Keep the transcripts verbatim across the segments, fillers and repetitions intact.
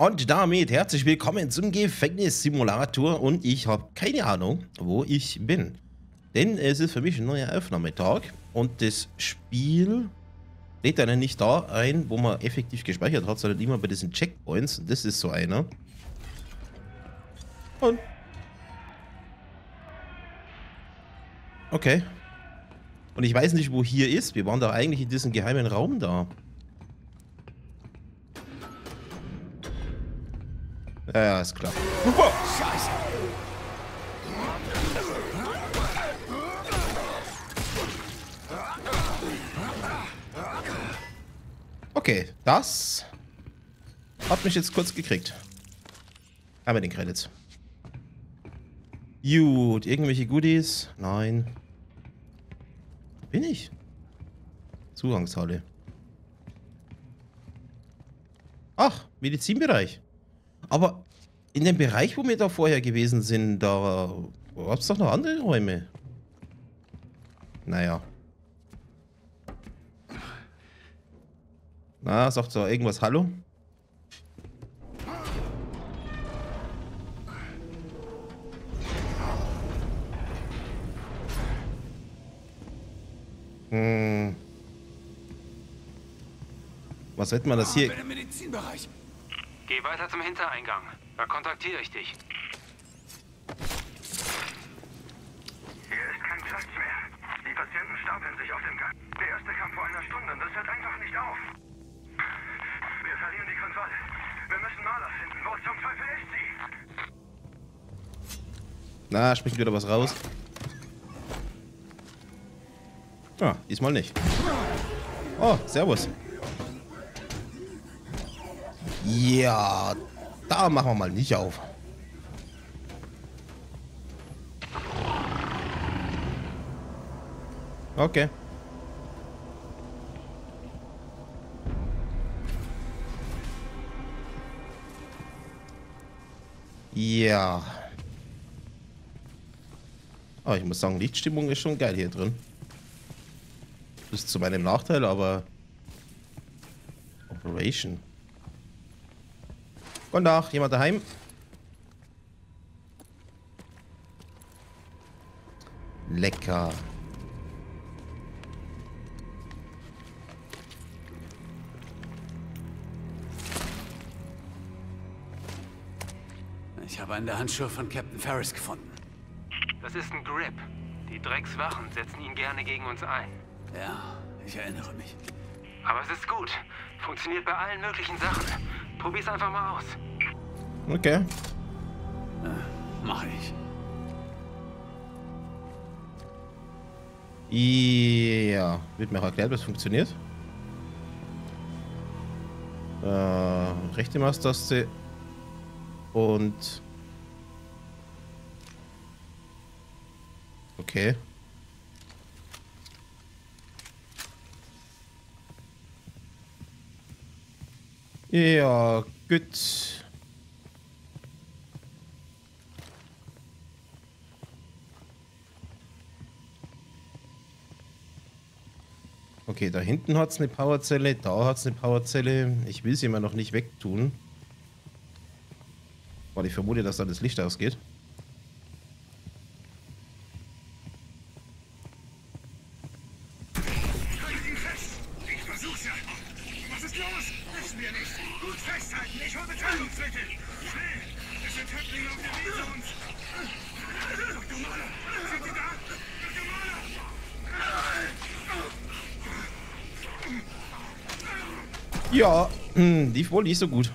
Und damit herzlich willkommen zum Gefängnissimulator und ich habe keine Ahnung, wo ich bin. Denn es ist für mich ein neuer Aufnahmetag und das Spiel lädt einen nicht da ein, wo man effektiv gespeichert hat, sondern immer bei diesen Checkpoints. Und das ist so einer. Und okay. Und ich weiß nicht, wo hier ist. Wir waren da eigentlich in diesem geheimen Raum da. Ja, ja, ist klar. Super. Scheiße. Okay, das hat mich jetzt kurz gekriegt. Einmal den Credits. Gut, irgendwelche Goodies? Nein. Bin ich? Zugangshalle. Ach, Medizinbereich. Aber in dem Bereich, wo wir da vorher gewesen sind, da gab es doch noch andere Räume. Naja. Na, sagt da irgendwas Hallo? Hm. Was wird man das hier? Im Medizinbereich. Geh weiter zum Hintereingang. Da kontaktiere ich dich. Hier ist kein Platz mehr. Die Patienten stapeln sich auf dem Gang. Der erste kam vor einer Stunde und das hört einfach nicht auf. Wir verlieren die Kontrolle. Wir müssen Marla finden. Wo zum Teufel ist sie? Na, springt wieder was raus. Ah, diesmal nicht. Oh, servus. Ja, da machen wir mal nicht auf. Okay. Ja. Aber ich muss sagen, Lichtstimmung ist schon geil hier drin. Das ist zu meinem Nachteil, aber... Operation. Guten Tag, jemand daheim? Lecker. Ich habe einen der Handschuhe von Captain Ferris gefunden. Das ist ein Grip. Die Dreckswachen setzen ihn gerne gegen uns ein. Ja, ich erinnere mich. Aber es ist gut. Funktioniert bei allen möglichen Sachen. Probier's einfach mal aus. Okay. Äh, mache ich. Ja, wird mir auch erklärt, was funktioniert. Äh, rechte Maustaste und okay. Ja, gut. Okay, da hinten hat es eine Powerzelle, da hat es eine Powerzelle. Ich will sie immer noch nicht wegtun. Weil ich vermute, dass da das Licht ausgeht. Ich versuch's ja. Was ist los? Wissen wir nicht. Gut festhalten. Ich hole Betäubungsmittel. Schnell. Es sind Häftlinge auf der Weg zu uns. Doktor Mahler. Sind Sie da? Doktor Mahler. Ja, hm, lief wohl nicht so gut.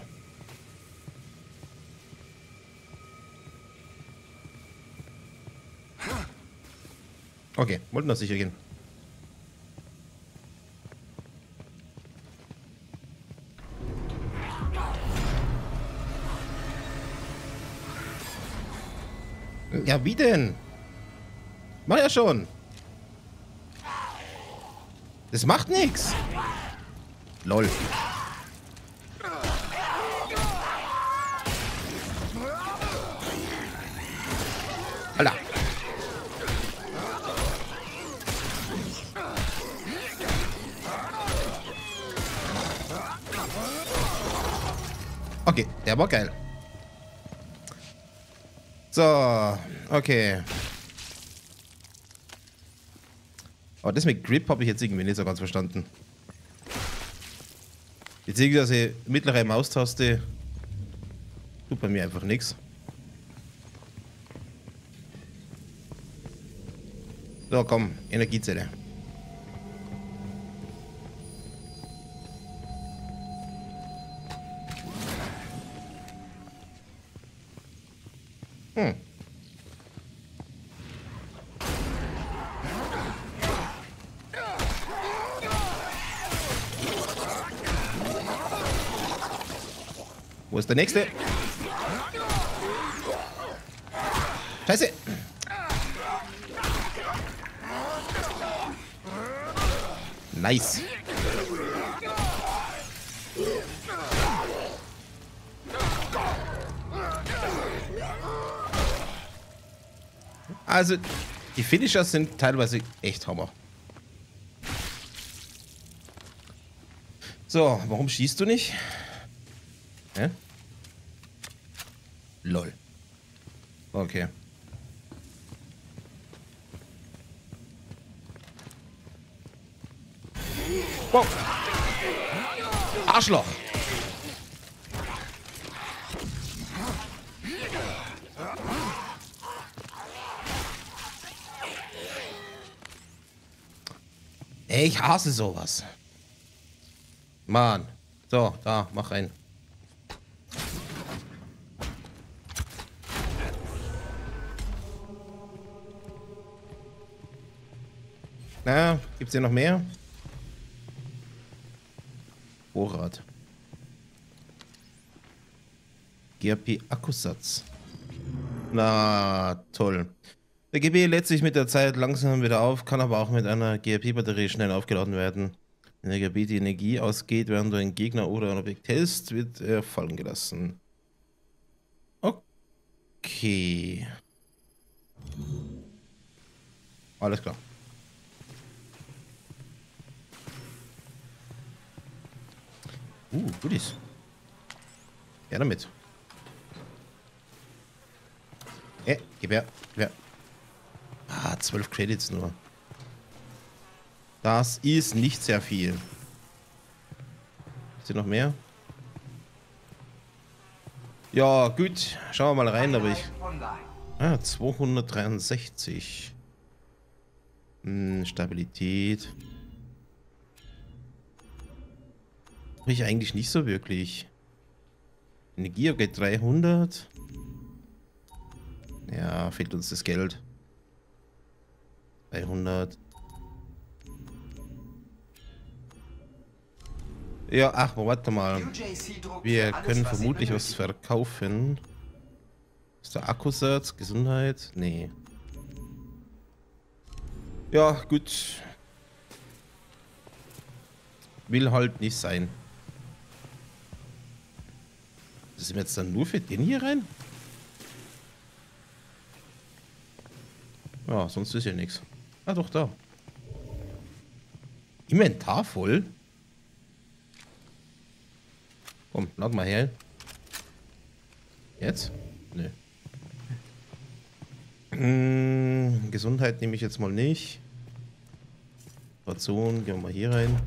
Okay, wollten das sicher gehen. Ja, wie denn? Mach ja schon. Das macht nichts. Lol. Alter. Okay, der war geil. So, okay. Aber das mit Grip habe ich jetzt irgendwie nicht so ganz verstanden. Beziehungsweise mittlere Maustaste tut bei mir einfach nichts. So, komm, Energiezelle. Hm. Wo ist der nächste? Scheiße! Nice! Also, die Finisher sind teilweise echt Hammer. So, warum schießt du nicht? Hä? Lol. Okay. Wow. Arschloch. Ey, ich hasse sowas. Mann. So, da, mach rein. Na, gibt's hier noch mehr? Vorrat. G R P-Akkusatz. Na, toll. Der G B lädt sich mit der Zeit langsam wieder auf, kann aber auch mit einer G R P-Batterie schnell aufgeladen werden. Wenn der G B die Energie ausgeht, während du einen Gegner oder ein Objekt hältst, wird er fallen gelassen. Okay. Alles klar. Uh, Goodies. Ja, damit. Eh, gib her, gib her. Ah, zwölf Credits nur. Das ist nicht sehr viel. Ist hier noch mehr? Ja, gut. Schauen wir mal rein, aber ich... Ah, zweihundertdreiundsechzig. Hm, Stabilität. Habe ich eigentlich nicht so wirklich. Energie, okay, dreihundert. Ja, fehlt uns das Geld. dreihundert. Ja, ach, warte mal. Wir können vermutlich was verkaufen. Ist der Akkusatz? Gesundheit? Nee. Ja, gut. Will halt nicht sein. Sind wir jetzt dann nur für den hier rein? Ja, sonst ist ja nichts. Ah, doch, da. Inventar voll? Komm, lad mal her. Jetzt? Nö. Hm, Gesundheit nehme ich jetzt mal nicht. Ration, gehen wir mal hier rein.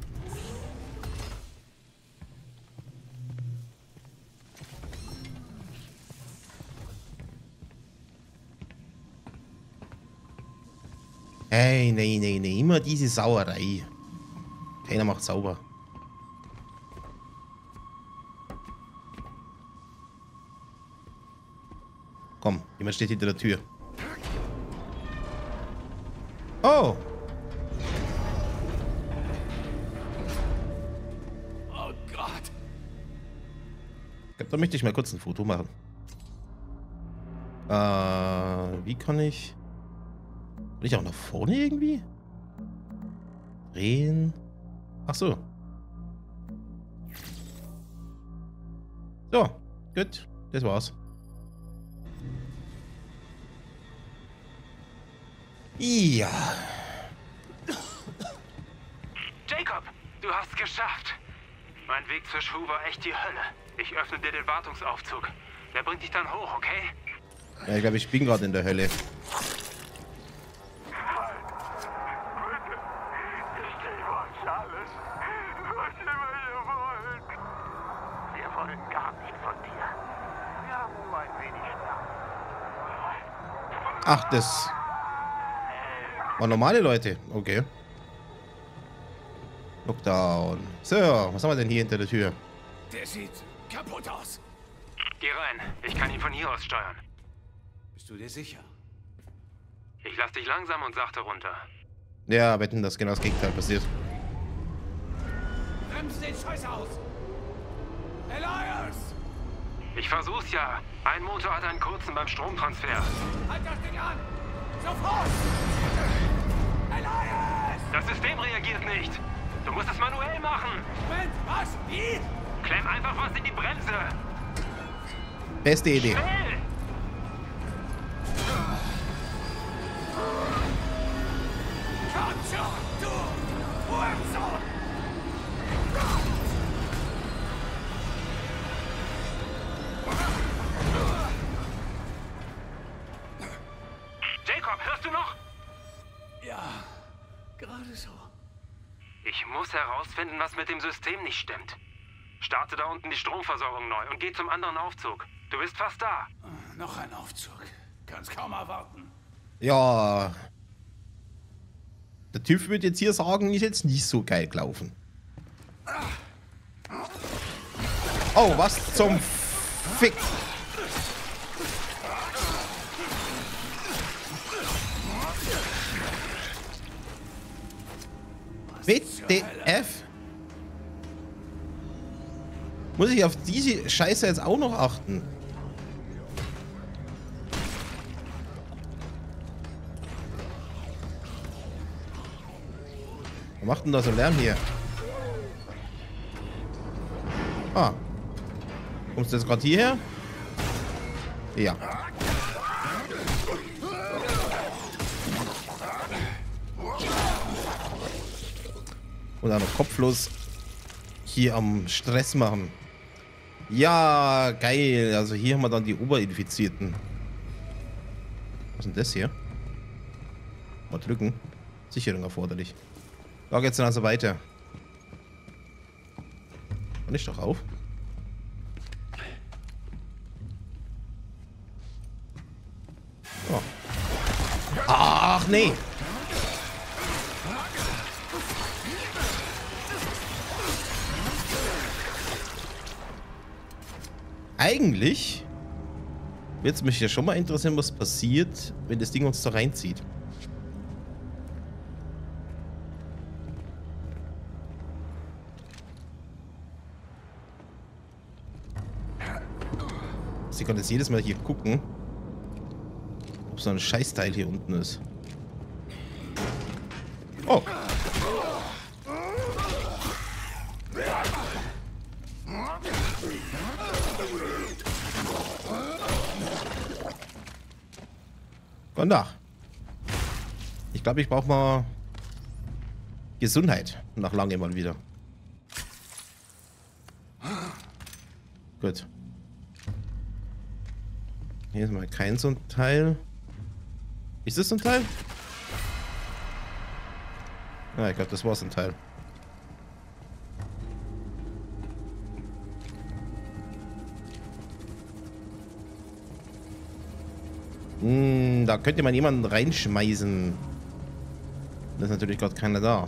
Hey, nee, nee, nee, immer diese Sauerei. Keiner macht sauber. Komm, jemand steht hinter der Tür. Oh! Oh Gott! Da möchte ich mal kurz ein Foto machen. Äh, wie kann ich... Kann ich auch nach vorne irgendwie? Drehen. Ach so. So, gut. Das war's. Ja. Jacob, du hast es geschafft. Mein Weg zur Schuh war echt die Hölle. Ich öffne dir den Wartungsaufzug. Der bringt dich dann hoch, okay? Ja, ich glaube, ich bin gerade in der Hölle. Ach, das waren normale Leute. Okay. Lockdown. So, was haben wir denn hier hinter der Tür? Der sieht kaputt aus. Geh rein. Ich kann ihn von hier aus steuern. Bist du dir sicher? Ich lass dich langsam und sachte runter. Ja, wetten, dass genau das Gegenteil passiert. Bremst den Scheiß aus! Elias! Ich versuch's ja. Ein Motor hat einen kurzen beim Stromtransfer. Halt das Ding an! Sofort! Elias! Das System reagiert nicht. Du musst es manuell machen. Moment, was? Wie? Klemm einfach was in die Bremse. Beste Idee. Schnell! Komm schon, du Hurensohn! Jacob, hörst du noch? Ja, gerade so. Ich muss herausfinden, was mit dem System nicht stimmt. Starte da unten die Stromversorgung neu und geh zum anderen Aufzug. Du bist fast da. Noch ein Aufzug. Kann's kaum erwarten. Ja. Der Typ wird jetzt hier sagen, ist jetzt nicht so geil gelaufen. Oh, was zum Fick. W T F? Muss ich auf diese Scheiße jetzt auch noch achten? Was macht denn da so Lärm hier? Ah. Kommst du jetzt gerade hierher? Ja. Und dann noch kopflos hier am Stress machen. Ja, geil. Also hier haben wir dann die Oberinfizierten. Was ist denn das hier? Mal drücken. Sicherung erforderlich. Da geht's dann also weiter. Kann ich doch auf? Oh. Ach, nee. Eigentlich wird es mich ja schon mal interessieren, was passiert, wenn das Ding uns da reinzieht. Sie kann jetzt jedes Mal hier gucken, ob so ein Scheißteil hier unten ist. Oh. Guten Tag. Ich glaube, ich brauche mal Gesundheit. Nach lange mal wieder. Gut. Hier ist mal kein so ein Teil. Ist das so ein Teil? Ah, ich glaube, das war so ein Teil. Hm, da könnte man jemanden reinschmeißen. Da ist natürlich gerade keiner da.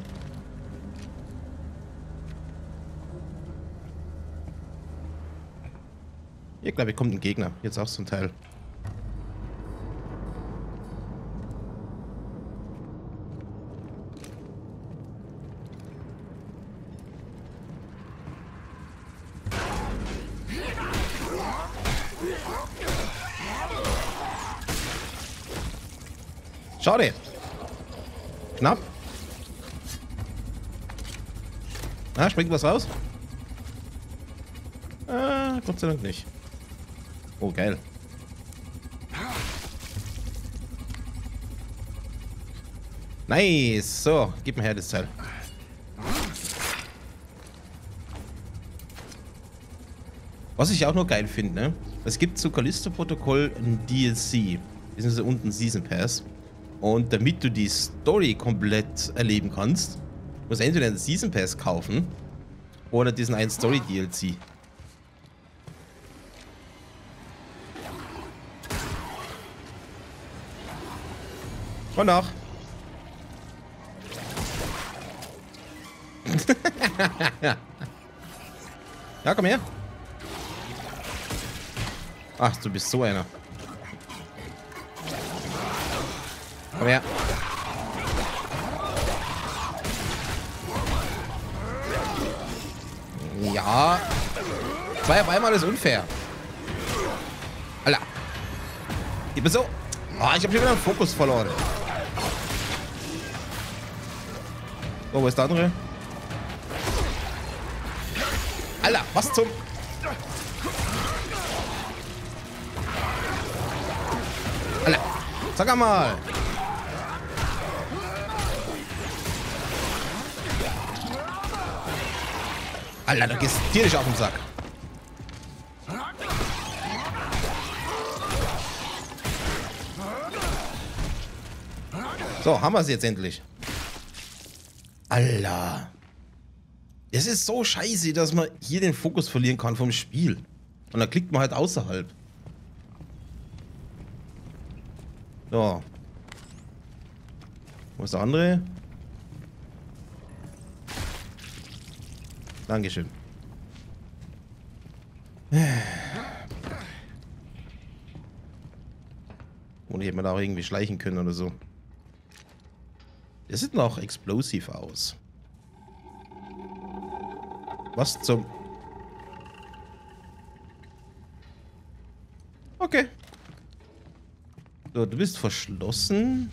Ich glaube, hier kommt ein Gegner. Jetzt auch so ein Teil. Schade. Knapp. Na, springt was raus? Ah, Gott sei Dank nicht. Oh, geil. Nice. So, gib mir her das Teil. Was Was ich auch noch geil finde, ne? Es gibt zu Callisto-Protokoll ein D L C. Das ist unten Season Pass. Und damit du die Story komplett erleben kannst, musst du entweder einen Season Pass kaufen oder diesen einen Story D L C. Und nach. Ja, komm her. Ach, du bist so einer. Komm her. Ja. Zwei auf einmal ist unfair. Alter. Ich bin so. Ah, ich hab schon wieder den Fokus verloren. So, wo ist der andere? Alter, was zum... Alter, sag mal. Alter, du gehst tierisch auf den Sack. So, haben wir es jetzt endlich. Alter. Es ist so scheiße, dass man hier den Fokus verlieren kann vom Spiel. Und dann klickt man halt außerhalb. So. Wo ist der andere? Dankeschön. Oder hätte man da auch irgendwie schleichen können oder so. Das sieht noch explosiv aus. Was zum... Okay. So, du bist verschlossen.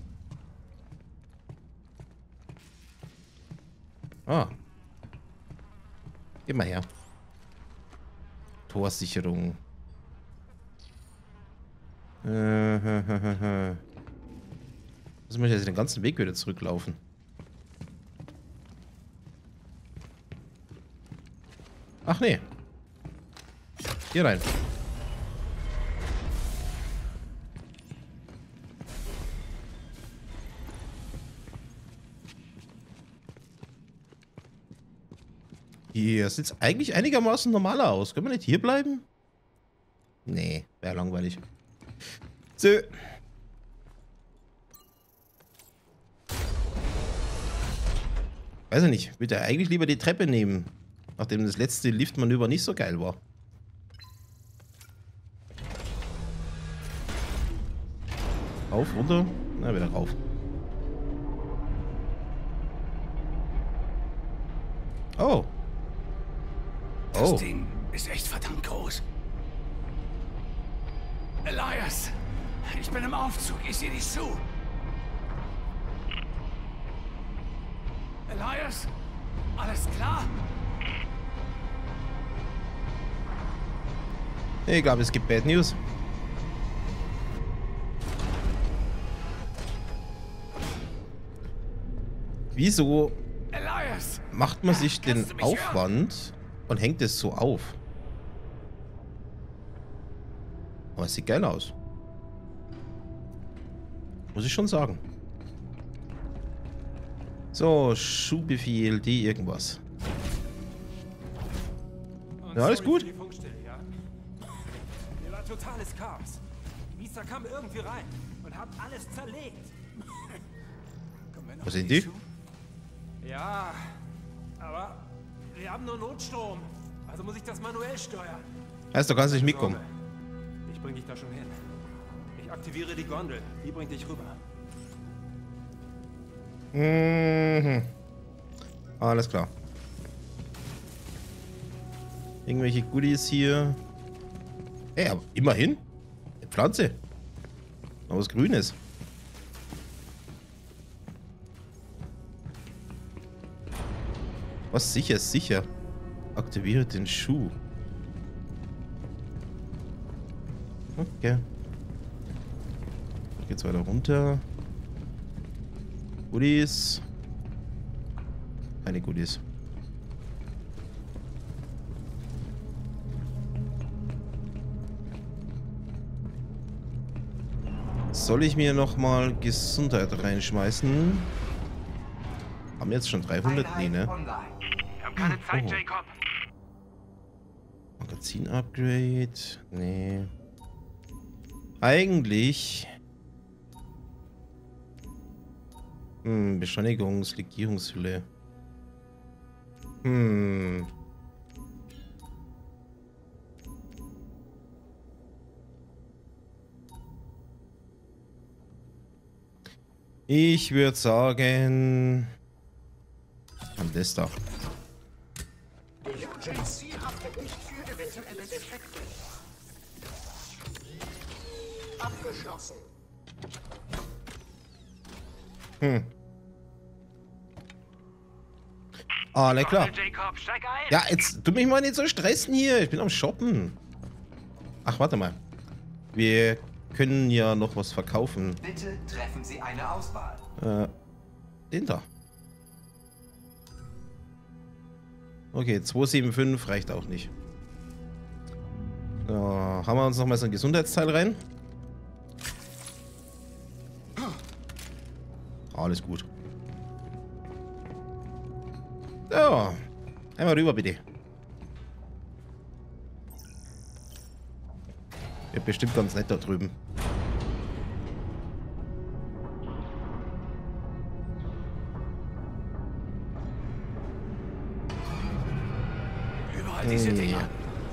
Ah. Geh mal her. Torsicherung. Äh, Muss man jetzt den ganzen Weg wieder zurücklaufen. Ach nee. Hier rein. Hier sieht eigentlich einigermaßen normaler aus. Können wir nicht hier bleiben? Nee, wäre langweilig. So. Weiß ich nicht. Würde er eigentlich lieber die Treppe nehmen. Nachdem das letzte Liftmanöver nicht so geil war. Rauf, runter. Na, wieder rauf. Oh. Das Oh. Ding ist echt verdammt groß. Elias, ich bin im Aufzug. Ich sehe dich zu. Elias, alles klar? Ich glaube, es gibt Bad News. Wieso Elias, macht man sich den kannst du mich Aufwand und hängt es so auf? Aber es sieht geil aus. Muss ich schon sagen. So, Schuhbefehl, die irgendwas. Und Ja, alles sorry gut. für die Funkstille, ja? Hier war totales Chaos. Misa kam irgendwie rein und hat alles zerlegt. Kommen wir noch Wo sind die? zu? Ja, aber wir haben nur Notstrom. Also muss ich das manuell steuern. Heißt, du kannst nicht mitkommen. Ich bring dich da schon hin. Ich aktiviere die Gondel. Die bringt dich rüber. Mhm. Alles klar. Irgendwelche Goodies hier. Ey, aber immerhin. Eine Pflanze. Noch was Grünes. Was sicher, sicher. Aktiviere den Schuh. Okay. Geht's weiter runter. Goodies. Keine Goodies. Soll ich mir nochmal Gesundheit reinschmeißen? Haben wir jetzt schon dreihundert? Nee, ne? Wir haben keine Zeit, Oh. Jacob. Magazin-Upgrade? Nee. Eigentlich... Hm, Beschleunigungslegierungshülle. Hm. Ich würde sagen... An das da. Abgeschlossen. Hm. Ah, na klar. Jacob, steig ein. Ja, jetzt tu mich mal nicht so stressen hier. Ich bin am Shoppen. Ach, warte mal. Wir können ja noch was verkaufen. Bitte treffen Sie eine Auswahl. Äh, den da. Okay, zweihundertfünfundsiebzig reicht auch nicht. So, haben wir uns noch mal so ein Gesundheitsteil rein. Alles gut. So, einmal rüber bitte. Wird bestimmt ganz nett da drüben. Überall diese Dinger.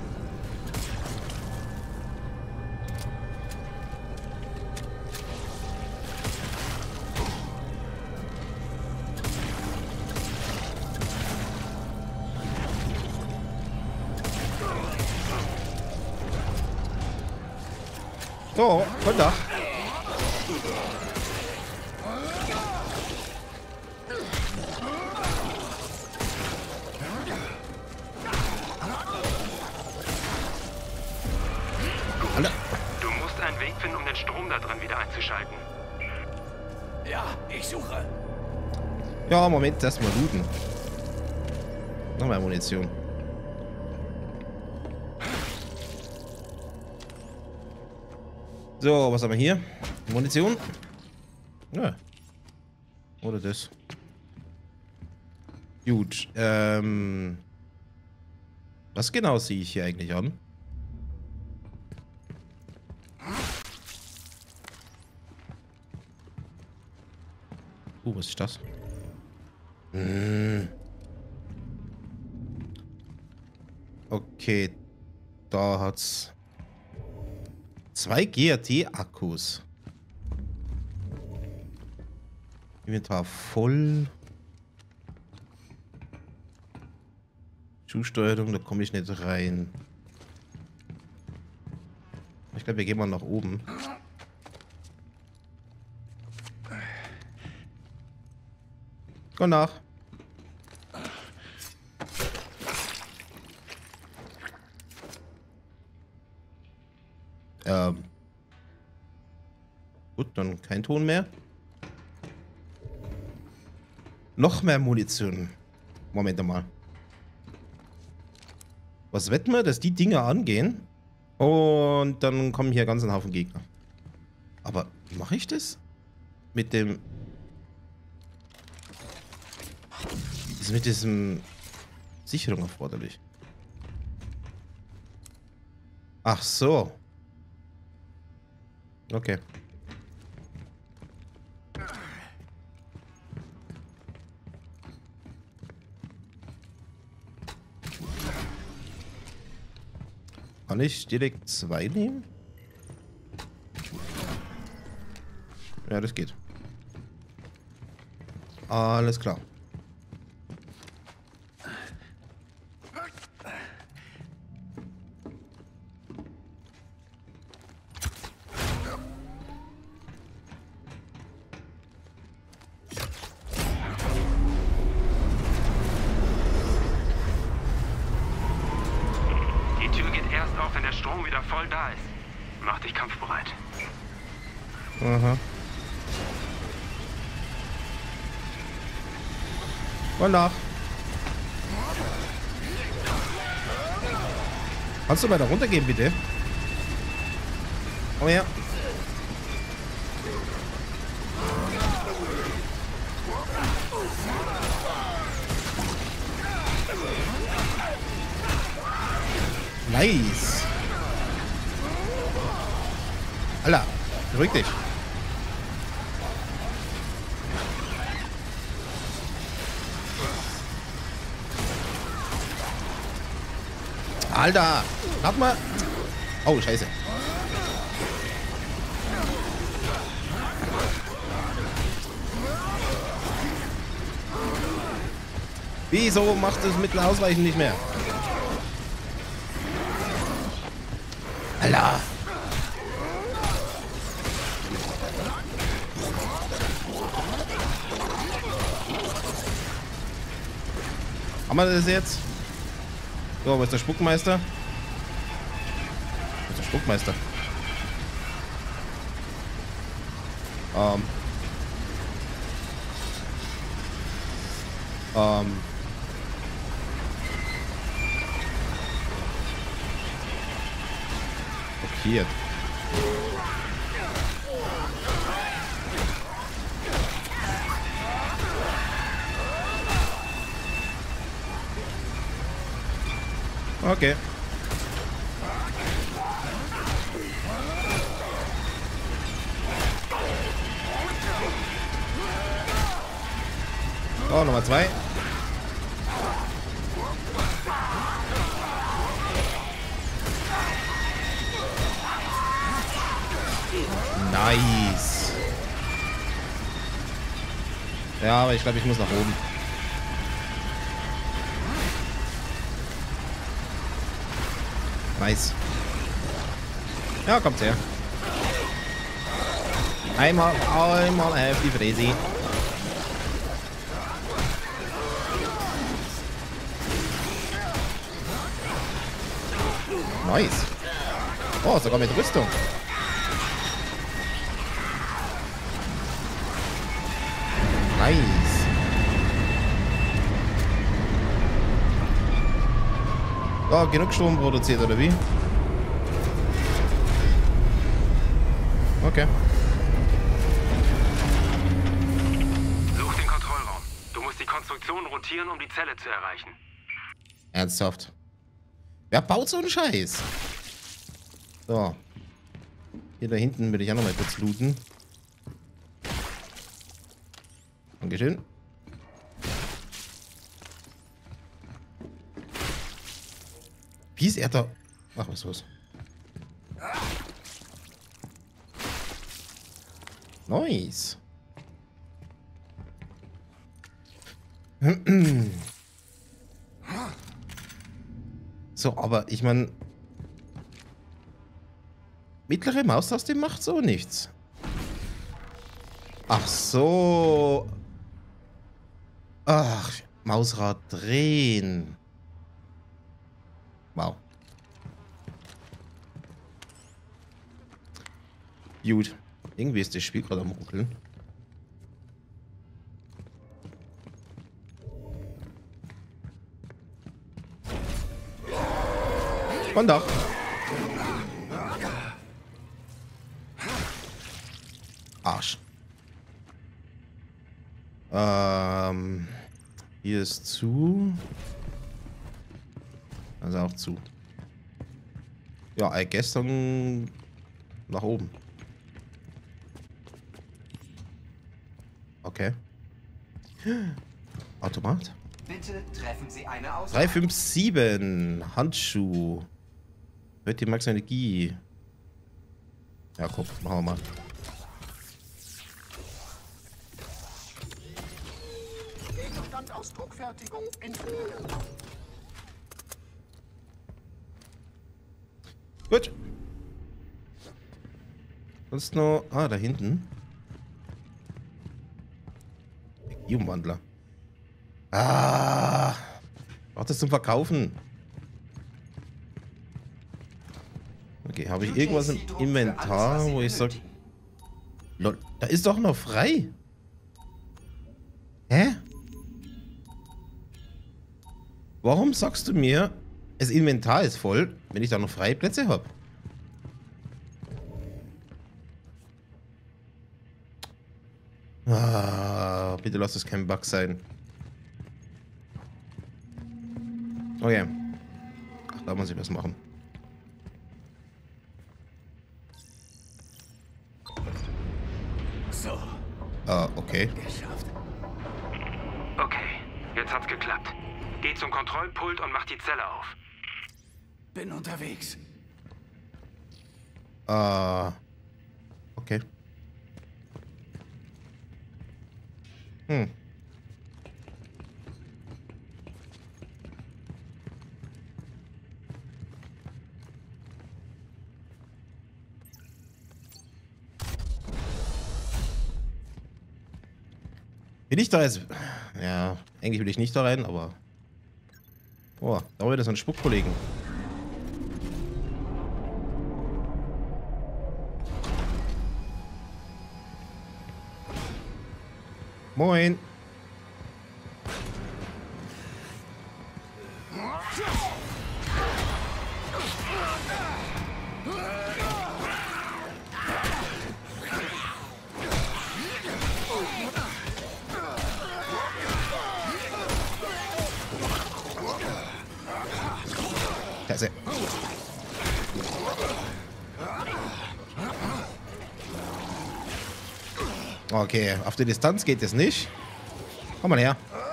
So, von da. Alter. Du musst einen Weg finden, um den Strom da drin wieder einzuschalten. Ja, ich suche. Ja, Moment, erstmal looten. Nochmal Munition. So, was haben wir hier? Munition? Ja. Oder das. Gut. Ähm. Was genau sehe ich hier eigentlich an? Uh, was ist das? Hm. Okay. Da hat's zwei G A T-Akkus. Inventar voll. Schuhsteuerung, da komme ich nicht rein. Ich glaube, wir gehen mal nach oben. Komm nach. Ähm. Gut, dann kein Ton mehr. Noch mehr Munition. Moment mal. Was wetten wir, dass die Dinger angehen? Und dann kommen hier ganz ein Haufen Gegner. Aber mache ich das? Mit dem... Ist mit diesem... Sicherung erforderlich? Ach so. Okay. Kann ich direkt zwei nehmen? Ja, das geht. Alles klar. Die Tür geht erst auf, wenn der Strom wieder voll da ist. Mach dich kampfbereit. Aha. Und nach. Kannst du mal da runtergehen, bitte? Komm her. Nice. Alter, beruhig dich. Alter, warte mal. Oh, scheiße. Wieso macht das Mittelausweichen nicht mehr? Alter. Haben wir das jetzt? So, wo ist der Spuckmeister? Wo ist der Spuckmeister? Ähm. Ähm. Blockiert. Okay. Oh, Nummer zwei. Nice. Ja, aber ich glaube, ich muss nach oben. Nice. Ja, kommt her. Einmal, einmal auf die Fräse. Nice. Oh, sogar mit Rüstung. Nice. Oh, genug Strom produziert, oder wie? Okay. Such den Kontrollraum. Du musst die Konstruktion rotieren, um die Zelle zu erreichen. Ernsthaft. Wer baut so einen Scheiß? So. Hier da hinten will ich auch noch mal kurz looten. Dankeschön. Wie ist er da? Ach, was ist los? Nice. So, aber ich meine, mittlere Maustaste macht so nichts. Ach so. Ach, Mausrad drehen. Wow. Gut. Irgendwie ist das Spiel gerade am Ruckeln. Und doch. Arsch. Ähm, hier ist zu. Also auch zu. Ja, I guess dann nach oben. Okay. Automat. Bitte treffen Sie eine Auswahl. drei fünf sieben. Handschuh. Hört die Max Energie. Ja, komm, machen wir mal. Gegenstand aus Druckfertigung entfernen. Gut. Sonst noch. Ah, da hinten. Umwandler. Ah. Braucht das zum Verkaufen. Okay, habe ich irgendwas im Inventar, wo ich sage. Lol, da ist doch noch frei. Hä? Warum sagst du mir, das Inventar ist voll, wenn ich da noch freie Plätze habe? Ah, bitte lass das kein Bug sein. Okay. Ach, da muss ich was machen. Ah, okay. Geschafft. Okay, jetzt hat's geklappt. Geh zum Kontrollpult und mach die Zelle auf. Bin unterwegs. Ah. Okay. Hm. Will ich da jetzt... Ja, eigentlich will ich nicht da rein, aber... Oh, da war wieder so ein Spuckkollegen. Moin. Klasse. Okay, auf die Distanz geht es nicht. Komm mal her.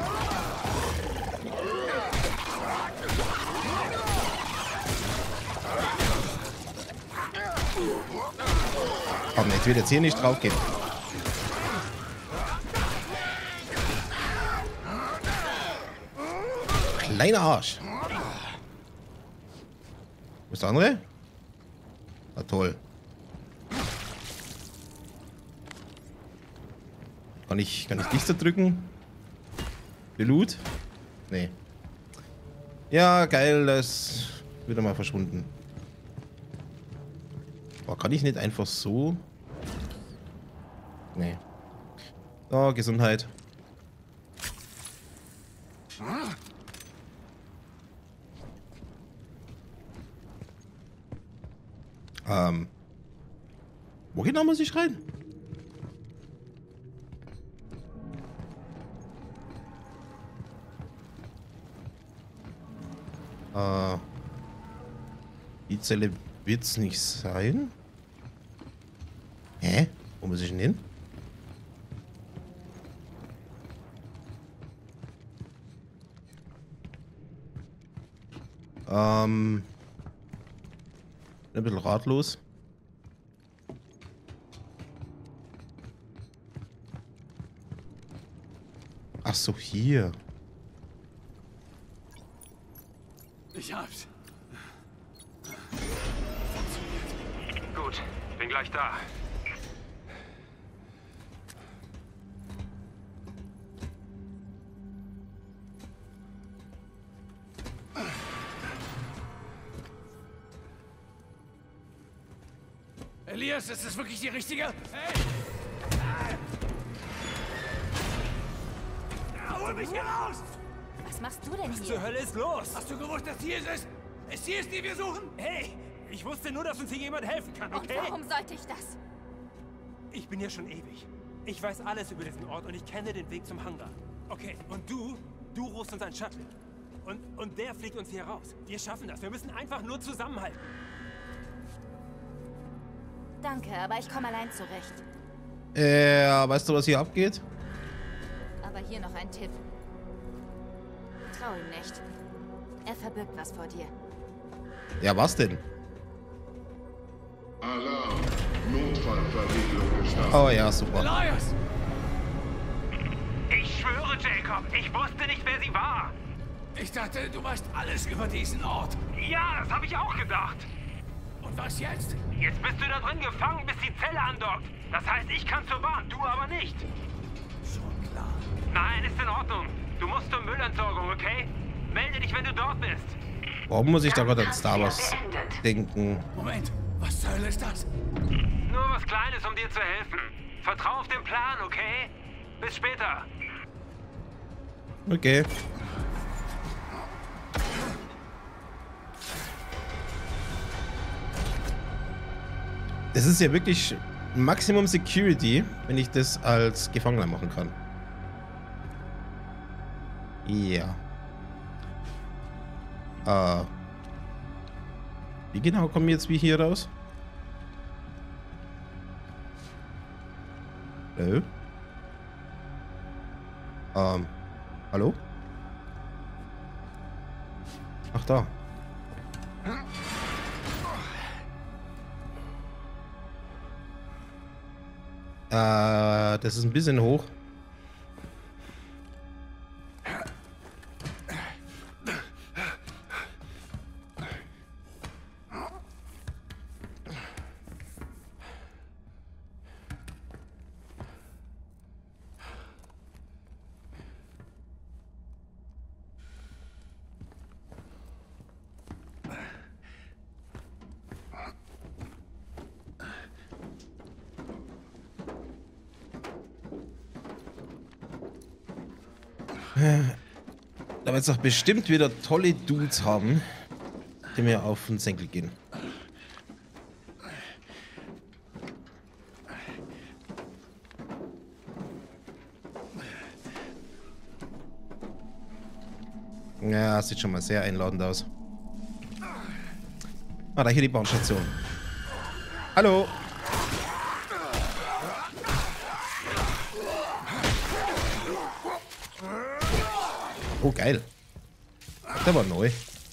Komm, jetzt wird jetzt hier nicht drauf gehen. Kleiner Arsch. Wo ist der andere? Na toll. Kann ich, kann ich dich zerdrücken? Belut? Nee. Ja, geil, das ist wieder mal verschwunden. Boah, kann ich nicht einfach so? Nee. Oh, Gesundheit. Ähm. Wo genau muss ich rein? Äh. Die Zelle wird's nicht sein. Hä? Wo muss ich denn hin? Ähm. Ein bisschen ratlos. Ach so, hier. Ich hab's. Gut, bin gleich da. Elias, ist das wirklich die richtige? Hey! Ja, hol mich hier raus! Was machst du denn Was zur hier? Hölle ist los? Hast du gewusst, dass hier es ist? Es hier ist, die wir suchen? Hey, ich wusste nur, dass uns hier jemand helfen kann, Und okay? warum sollte ich das? Ich bin hier schon ewig. Ich weiß alles über diesen Ort und ich kenne den Weg zum Hangar. Okay, und du, du rufst uns ein Shuttle. Und, und der fliegt uns hier raus. Wir schaffen das. Wir müssen einfach nur zusammenhalten. Danke, aber ich komme allein zurecht. Äh, weißt du, was hier abgeht? Aber hier noch ein Tipp. Trau ihm nicht. Er verbirgt was vor dir. Ja, was denn? Alarm. Notfallverriegelung gestartet. Oh ja, super. Elias! Ich schwöre, Jacob, ich wusste nicht, wer sie war. Ich dachte, du weißt alles über diesen Ort. Ja, das habe ich auch gedacht. Und was jetzt? Jetzt bist du da drin gefangen, bis die Zelle andockt. Das heißt, ich kann zur Bahn, du aber nicht. Schon klar. Nein, ist in Ordnung. Du musst zur Müllentsorgung, okay? Melde dich, wenn du dort bist. Warum muss ich da gerade an Star Wars denken? Moment, was zur Hölle ist das? Nur was Kleines, um dir zu helfen. Vertrau auf den Plan, okay? Bis später. Okay. Das ist ja wirklich Maximum Security, wenn ich das als Gefangener machen kann. Ja. Äh. Wie genau kommen wir jetzt wie hier raus? Oh. Ähm, hallo? Ach, da. Äh, das ist ein bisschen hoch. Da wird es doch bestimmt wieder tolle Dudes haben, die mir auf den Senkel gehen. Ja, sieht schon mal sehr einladend aus. Ah, da hier die Bahnstation. Hallo! Oh, geil. Der war neu.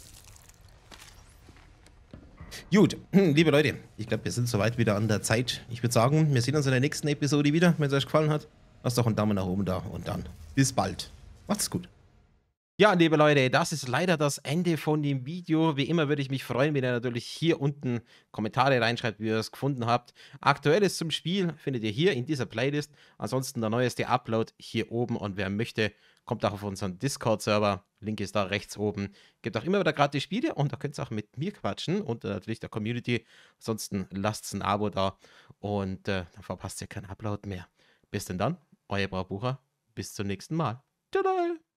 Gut, liebe Leute, ich glaube, wir sind soweit wieder an der Zeit. Ich würde sagen, wir sehen uns in der nächsten Episode wieder. Wenn es euch gefallen hat, lasst doch einen Daumen nach oben da und dann bis bald. Macht's gut. Ja, liebe Leute, das ist leider das Ende von dem Video. Wie immer würde ich mich freuen, wenn ihr natürlich hier unten Kommentare reinschreibt, wie ihr es gefunden habt. Aktuelles zum Spiel findet ihr hier in dieser Playlist. Ansonsten der neueste Upload hier oben und wer möchte, kommt auch auf unseren Discord-Server. Link ist da rechts oben. Gibt auch immer wieder gratis Spiele und da könnt ihr auch mit mir quatschen und natürlich der Community. Ansonsten lasst ein Abo da und äh, dann verpasst ihr keinen Upload mehr. Bis denn dann, euer Braubucher. Bis zum nächsten Mal. Tada!